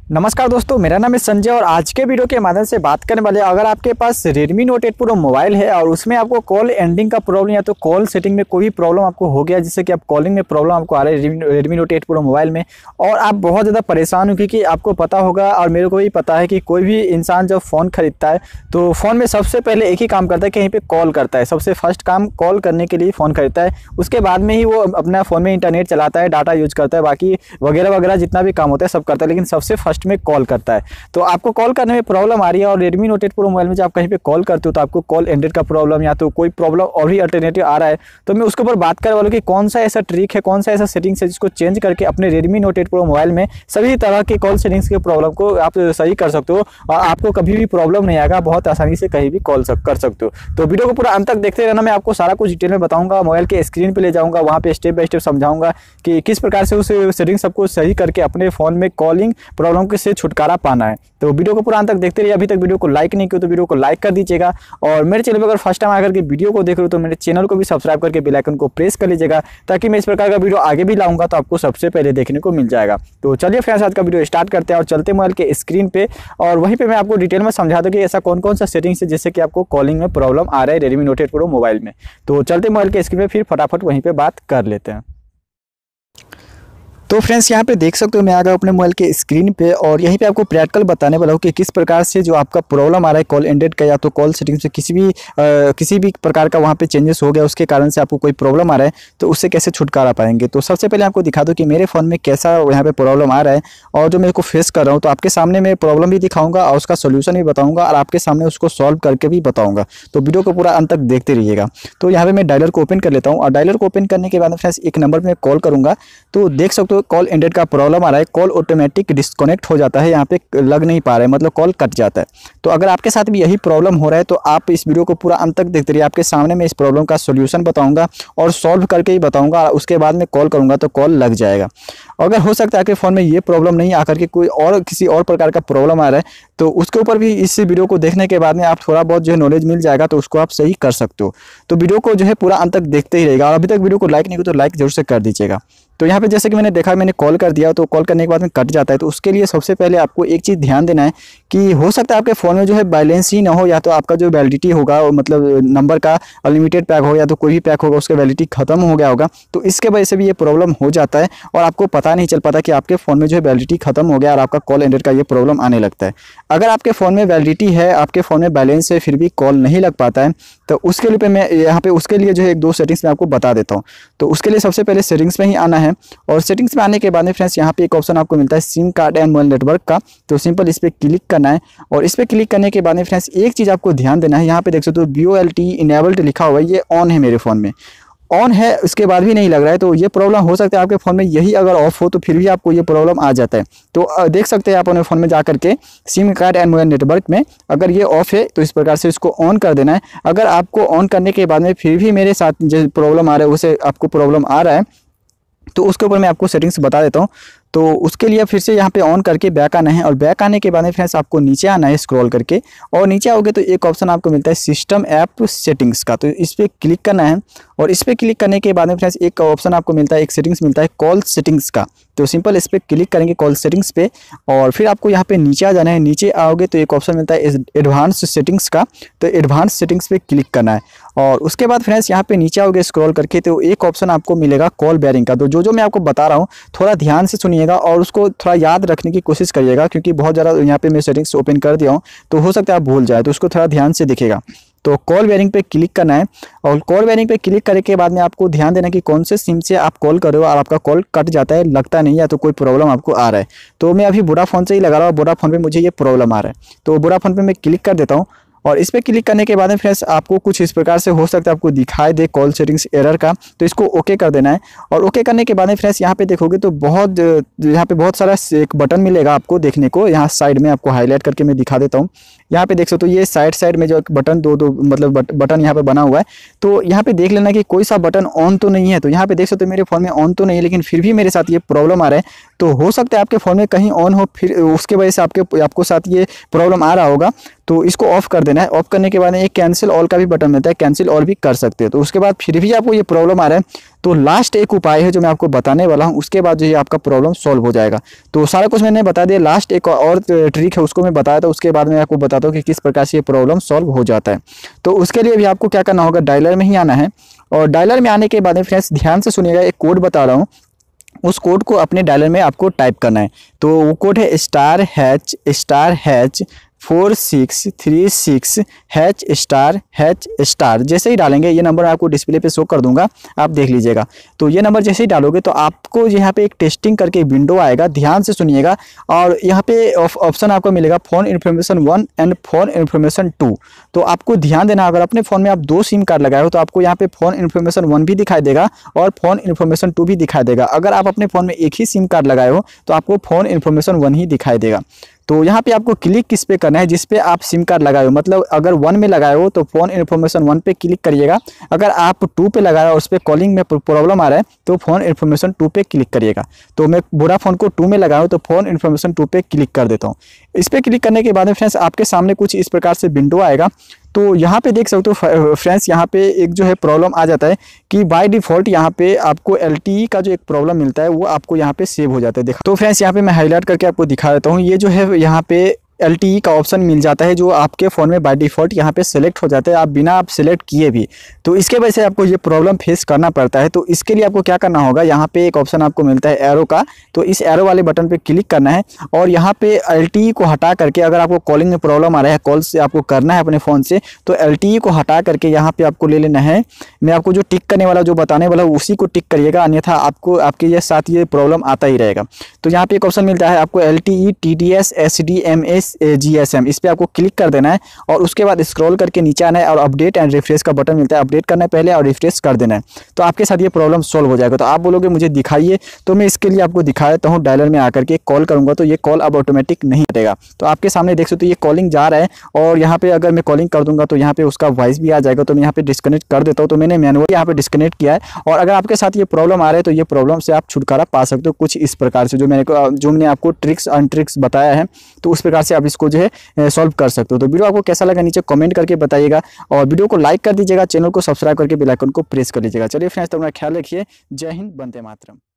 नमस्कार दोस्तों, मेरा नाम है संजय और आज के वीडियो के माध्यम से बात करने वाले अगर आपके पास Redmi Note 8 Pro मोबाइल है और उसमें आपको कॉल एंडिंग का प्रॉब्लम या तो कॉल सेटिंग में कोई भी प्रॉब्लम आपको हो गया, जिससे कि आप कॉलिंग में प्रॉब्लम आपको आ रहा है Redmi Note 8 Pro मोबाइल में और आप बहुत ज़्यादा परेशान हो, क्योंकि आपको पता होगा और मेरे को भी पता है कि कोई भी इंसान जब फ़ोन खरीदता है तो फ़ोन में सबसे पहले एक ही काम करता है, कहीं पर कॉल करता है। सबसे फर्स्ट काम कॉल करने के लिए फ़ोन खरीदता है, उसके बाद में ही वो अपना फ़ोन में इंटरनेट चलाता है, डाटा यूज करता है, बाकी वगैरह वगैरह जितना भी काम होता है सब करता है, लेकिन सबसे फर्स्ट में कॉल करता है। तो आपको कॉल करने में प्रॉब्लम आ रही है और Redmi Note 8 Pro मोबाइल में जब आप कहीं पे कॉल करते हो तो आपको कॉल एंडेड का प्रॉब्लम या तो कोई प्रॉब्लम और भी अल्टरनेटिव आ रहा है, तो मैं उसके ऊपर बात करने वाला हूं कि कौन सा ऐसा ट्रिक है, कौन सा ऐसा सेटिंग्स है जिसको चेंज करके अपने Redmi Note 8 Pro मोबाइल में सभी तरह के कॉल सेटिंग्स के प्रॉब्लम को आप सही कर सकते हो और आपको कभी भी प्रॉब्लम नहीं आएगा, बहुत आसानी से कहीं भी कॉल कर सकते हो। तो वीडियो को पूरा अंत तक देखते रहना, मैं आपको सारा कुछ डिटेल में बताऊंगा, मोबाइल के स्क्रीन पर ले जाऊँगा, वहाँ पे स्टेप बाय स्टेप समझाऊंगा कि किस प्रकार से उस सेटिंग सबको सही करके अपने फ़ोन में कॉलिंग प्रॉब्लम से छुटकारा पाना है। तो वीडियो को पूरा अंत तक देखते रहिए। अभी तक वीडियो को लाइक नहीं किया तो वीडियो को लाइक कर दीजिएगा और मेरे चैनल पर अगर फर्स्ट टाइम आकर के वीडियो को देख रहे हो तो मेरे चैनल को भी सब्सक्राइब करके बेल आइकन को प्रेस कर लीजिएगा, ताकि मैं इस प्रकार का वीडियो आगे भी लाऊंगा तो आपको सबसे पहले देखने को मिल जाएगा। तो चलिए फ्रेंड्स, आज का वीडियो स्टार्ट करते हैं और चलते मोबाइल के स्क्रीन पे और वहीं पे मैं आपको डिटेल में समझा दूँ कि ऐसा कौन कौन सा सेटिंग्स है जिससे कि आपको कॉलिंग में प्रॉब्लम आ रहा है Redmi Note 8 Pro मोबाइल में। तो चलते मोबाइल के स्क्रीन पे फिर फटाफट वहीं पे बात कर लेते हैं। तो फ्रेंड्स, यहाँ पे देख सकते हो मैं आ गया अपने मोबाइल के स्क्रीन पे और यहीं पे आपको प्रैक्टिकल बताने वाला हूँ कि किस प्रकार से जो आपका प्रॉब्लम आ रहा है कॉल एंडेड का या तो कॉल सेटिंग से किसी भी प्रकार का वहाँ पे चेंजेस हो गया, उसके कारण से आपको कोई प्रॉब्लम आ रहा है तो उससे कैसे छुटकारा पाएंगे। तो सबसे पहले आपको दिखा दो कि मेरे फ़ोन में कैसा यहाँ पे प्रॉब्लम आ रहा है और जो मेरे को फेस कर रहा हूँ, तो आपके सामने मैं प्रॉब्लम भी दिखाऊँगा और उसका सोल्यूशन भी बताऊँगा और आपके सामने उसको सॉल्व करके भी बताऊँगा। तो वीडियो को पूरा अंत तक देखते रहिएगा। तो यहाँ पर मैं डायलर को ओपन कर लेता हूँ और डायलर को ओपन करने के बाद फ्रेंड्स एक नंबर पर मैं कॉल करूँगा, तो देख सकते हो कॉल एंडेड का प्रॉब्लम आ रहा है, कॉल ऑटोमेटिक डिस्कनेक्ट हो जाता है, यहाँ पे लग नहीं पा रहा है, मतलब कॉल कट जाता है। तो अगर आपके साथ भी यही प्रॉब्लम हो रहा है तो आप इस वीडियो को पूरा अंत तक देखते रहिए। आपके सामने मैं इस प्रॉब्लम का सॉल्यूशन बताऊंगा और सॉल्व करके ही बताऊंगा, उसके बाद में कॉल करूंगा तो कॉल लग जाएगा। अगर हो सकता है आपके फ़ोन में ये प्रॉब्लम नहीं आकर के कोई और किसी और प्रकार का प्रॉब्लम आ रहा है तो उसके ऊपर भी इस वीडियो को देखने के बाद में आप थोड़ा बहुत जो है नॉलेज मिल जाएगा, तो उसको आप सही कर सकते हो। तो वीडियो को जो है पूरा अंत तक देखते ही रहेगा और अभी तक वीडियो को लाइक नहीं किया तो लाइक जरूर से कर दीजिएगा। तो यहाँ पे जैसे कि मैंने देखा, मैंने कॉल कर दिया तो कॉल करने के बाद में कट जाता है, तो उसके लिए सबसे पहले आपको एक चीज़ ध्यान देना है कि हो सकता है आपके फ़ोन में जो है बैलेंस ही ना हो, या तो आपका जो वैलिडिटी होगा मतलब नंबर का अनलिमिटेड पैक हो या तो कोई भी पैक होगा उसका वैलिडिटी खत्म हो गया होगा, तो इसके वजह से भी ये प्रॉब्लम हो जाता है और आपको पता नहीं चल पाता कि आपके फ़ोन में जो है वैलिडिटी खत्म हो गया और आपका कॉल एंडेड का ये प्रॉब्लम आने लगता है। अगर आपके फ़ोन में वैलिडिटी है, आपके फ़ोन में बैलेंस है, फिर भी कॉल नहीं लग पाता है, तो उसके लिए मैं यहाँ पे उसके लिए जो है एक दो सेटिंग्स मैं आपको बता देता हूँ। तो उसके लिए सबसे पहले सेटिंग्स में ही आना है और सेटिंग्स में आने के बाद में फ्रेंड्स यहाँ पे एक ऑप्शन आपको मिलता है SIM card and mobile network का, तो सिंपल इस पर क्लिक करना है और इस पर क्लिक करने के बाद में फ्रेंड्स एक चीज़ आपको ध्यान देना है, यहाँ पे देख सकते हो VoLTE इनेबल्ड लिखा हुआ है, ये ऑन है, मेरे फ़ोन में ऑन है, उसके बाद भी नहीं लग रहा है, तो ये प्रॉब्लम हो सकता है आपके फ़ोन में यही अगर ऑफ हो तो फिर भी आपको ये प्रॉब्लम आ जाता है। तो देख सकते हैं आप अपने फ़ोन में जा करके SIM card and mobile network में अगर ये ऑफ है तो इस प्रकार से इसको ऑन कर देना है। अगर आपको ऑन करने के बाद में फिर भी मेरे साथ जो प्रॉब्लम आ रहा है उसे आपको प्रॉब्लम आ रहा है तो उसके ऊपर मैं आपको सेटिंग्स बता देता हूँ। तो उसके लिए फिर से यहाँ पे ऑन करके बैक आना है और बैक आने के बाद में फ्रेंड्स आपको नीचे आना है स्क्रॉल करके और नीचे आओगे तो एक ऑप्शन आपको मिलता है सिस्टम ऐप सेटिंग्स का, तो इस पर क्लिक करना है और इस पर क्लिक करने के बाद में फ्रेंड्स एक ऑप्शन आपको मिलता है, एक सेटिंग्स मिलता है कॉल सेटिंग्स का, तो सिंपल इस पर क्लिक करेंगे कॉल सेटिंग्स पे और फिर आपको यहाँ पे नीचे आ जाना है। नीचे आओगे तो एक ऑप्शन मिलता है एडवांस सेटिंग्स का, तो एडवांस सेटिंग्स पे क्लिक करना है और उसके बाद फ्रेंड्स यहाँ पे नीचे आओगे स्क्रॉल करके तो एक ऑप्शन आपको मिलेगा कॉल बेयरिंग का। तो जो मैं आपको बता रहा हूँ थोड़ा ध्यान से सुनिएगा और उसको थोड़ा याद रखने की कोशिश करिएगा, क्योंकि बहुत ज़्यादा यहाँ पे मैं सेटिंग्स ओपन कर दिया हूँ तो हो सकता है आप भूल जाए, तो उसको थोड़ा ध्यान से दिखेगा। तो कॉल बेयरिंग पे क्लिक करना है और कॉल बेयरिंग पे क्लिक करने के बाद में आपको ध्यान देना कि कौन से सिम से आप कॉल कर रहे हो और आपका कॉल कट जाता है, लगता नहीं है, तो कोई प्रॉब्लम आपको आ रहा है। तो मैं अभी वोडाफोन से ही लगा रहा हूँ, वोडाफोन पे मुझे ये प्रॉब्लम आ रहा है, तो वोडाफोन पे मैं क्लिक कर देता हूँ और इस पर क्लिक करने के बाद में फ्रेंड्स आपको कुछ इस प्रकार से हो सकता है आपको दिखाई दे कॉल सेटिंग्स एरर का, तो इसको ओके कर देना है और ओके करने के बाद में फ्रेंड्स यहाँ पे देखोगे तो यहाँ पे बहुत सारा एक बटन मिलेगा आपको देखने को, यहाँ साइड में आपको हाईलाइट करके मैं दिखा देता हूँ। यहाँ पे देख सकते हो ये साइड में जो एक बटन दो मतलब बटन यहाँ पे बना हुआ है, तो यहाँ पे देख लेना कि कोई सा बटन ऑन तो नहीं है। तो यहाँ पे देख सकते हो मेरे फ़ोन में ऑन तो नहीं है, लेकिन फिर भी मेरे साथ ये प्रॉब्लम आ रहा है, तो हो सकता है आपके फ़ोन में कहीं ऑन हो, फिर उसके वजह से आपको साथ ये प्रॉब्लम आ रहा होगा। तो इसको ऑफ कर देना है। ऑफ करने के बाद एक कैंसिल ऑल का भी बटन मिलता है, कैंसिल ऑल भी कर सकते हो। तो उसके बाद फिर भी आपको ये प्रॉब्लम आ रहा है तो लास्ट एक उपाय है जो मैं आपको बताने वाला हूँ, उसके बाद जो है आपका प्रॉब्लम सॉल्व हो जाएगा। तो सारा कुछ मैंने बता दिया, लास्ट एक और ट्रिक है उसको मैं बताया था, उसके बाद मैं आपको बताता हूँ कि किस प्रकार से ये प्रॉब्लम सॉल्व हो जाता है। तो उसके लिए भी आपको क्या करना होगा, डायलर में ही आना है। और डायलर में आने के बाद फ्रेंड्स ध्यान से सुनिएगा, एक कोड बता रहा हूँ, उस कोड को अपने डायलर में आपको टाइप करना है। तो वो कोड है *##* 4636 ###। जैसे ही डालेंगे ये नंबर आपको डिस्प्ले पे शो कर दूंगा, आप देख लीजिएगा। तो ये नंबर जैसे ही डालोगे तो आपको यहाँ पे एक टेस्टिंग करके विंडो आएगा, ध्यान से सुनिएगा। और यहाँ पे ऑप्शन आपको मिलेगा phone information 1 and phone information 2। तो आपको ध्यान देना, अगर अपने फ़ोन में आप 2 सिम कार्ड लगाए हो तो आपको यहाँ पे फ़ोन इन्फॉर्मेशन 1 भी दिखाई देगा और फ़ोन इन्फॉर्मेशन 2 भी दिखाई देगा। अगर आप अपने फ़ोन में एक ही सिम कार्ड लगाए हो तो आपको फ़ोन इन्फॉर्मेशन 1 ही दिखाई देगा। तो यहाँ पे आपको क्लिक किस पे करना है, जिस पे आप सिम कार्ड लगाए हो। मतलब अगर 1 में लगाए हो तो फ़ोन इन्फॉर्मेशन 1 पे क्लिक करिएगा। अगर आप 2 पे लगाए हो और उस पर कॉलिंग में प्रॉब्लम आ रहा है तो फ़ोन इन्फॉर्मेशन 2 पे क्लिक करिएगा। तो मैं वोडाफोन को 2 में लगाया हूँ तो फ़ोन इन्फॉर्मेशन 2 पे क्लिक कर देता हूँ। इस पर क्लिक करने के बाद फ्रेंड्स आपके सामने कुछ इस प्रकार से विंडो आएगा। तो यहाँ पे देख सकते हो फ्रेंड्स, यहाँ पे एक जो है प्रॉब्लम आ जाता है कि बाय डिफ़ॉल्ट यहाँ पे आपको LTE का जो एक प्रॉब्लम मिलता है वो आपको यहाँ पे सेव हो जाता है। देखो तो फ्रेंड्स यहाँ पे मैं हाईलाइट करके आपको दिखा देता हूँ। ये जो है यहाँ पे LTE का ऑप्शन मिल जाता है जो आपके फ़ोन में बाय डिफ़ॉल्ट यहाँ पे सेलेक्ट हो जाता है, आप बिना आप सेलेक्ट किए भी। तो इसके वजह से आपको ये प्रॉब्लम फेस करना पड़ता है। तो इसके लिए आपको क्या करना होगा, यहाँ पे एक ऑप्शन आपको मिलता है एरो का, तो इस एरो वाले बटन पे क्लिक करना है और यहाँ पे LTE को हटा करके, अगर आपको कॉलिंग में प्रॉब्लम आ रहा है, कॉल से आपको करना है अपने फ़ोन से, तो LTE को हटा करके यहाँ पे आपको ले लेना है। मैं आपको जो टिक करने वाला, जो बताने वाला हूँ उसी को टिक करिएगा, अन्यथा आपको आपके ये साथ ये प्रॉब्लम आता ही रहेगा। तो यहाँ पे एक ऑप्शन मिलता है आपको LTE TDS SDMS GSM, इस पर आपको क्लिक कर देना है और उसके बाद स्क्रॉल करके नीचे आना है और अपडेट एंड रिफ्रेश का बटन मिलता है, अपडेट करना है पहले और रिफ्रेश कर देना है। तो आपके साथ ये प्रॉब्लम सॉल्व हो जाएगा। तो आप बोलोगे मुझे दिखाइए, तो मैं इसके लिए आपको दिखा देता हूँ। डायलर में आकर के कॉल करूँगा तो ये कॉल अब ऑटोमेटिक नहीं कटेगा। तो आपके सामने देख सकते हो ये कॉलिंग जा रहा है और यहाँ पे अगर मैं कॉलिंग कर दूंगा तो यहाँ पे उसका वॉइस भी आ जाएगा। तो मैं यहाँ पे डिस्कनेक्ट कर देता हूँ। तो मैंने मैनुअली यहाँ पे डिस्कनेक्ट किया है। और अगर आपके साथ ये प्रॉब्लम आ रहा है तो ये प्रॉब्लम से आप छुटकारा पा सकते हो कुछ इस प्रकार से, जो मैंने आपको ट्रिक्स एंड ट्रिक्स बताया है। तो उस प्रकार से आप इसको जो है सॉल्व कर सकते हो। तो वीडियो आपको कैसा लगा नीचे कमेंट करके बताइएगा और वीडियो को लाइक कर दीजिएगा, चैनल को सब्सक्राइब करके बेल आइकन को प्रेस कर लीजिएगा। चलिए फ्रेंड्स, तो अपना ख्याल रखिए। जय हिंद, वंदे मातरम।